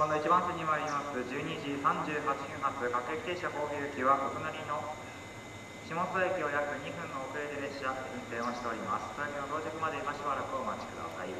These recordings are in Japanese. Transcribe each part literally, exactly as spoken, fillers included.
今度いちばん線に参りますじゅうにじさんじゅうはっぷん発各駅停車神戸行きはお隣の下諏訪駅を約にふんの遅れで列車運転をしております。それの到着まで今しばらくお待ちください。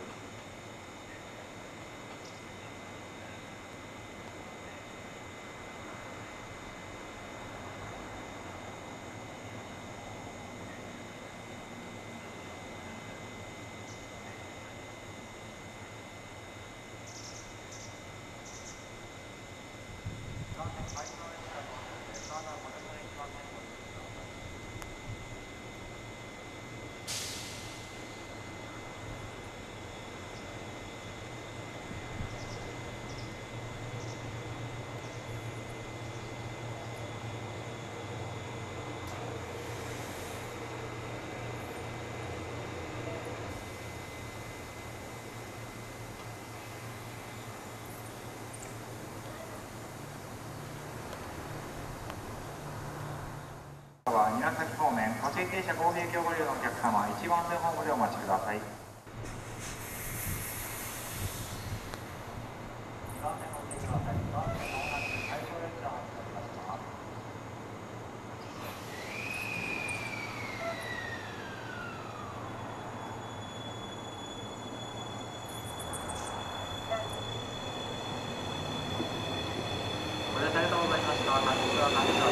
は韮崎方面、各駅停車神戸行きをご利用のお客様、いちばん線ホームでお待ちください。ご乗車ありがとうございました。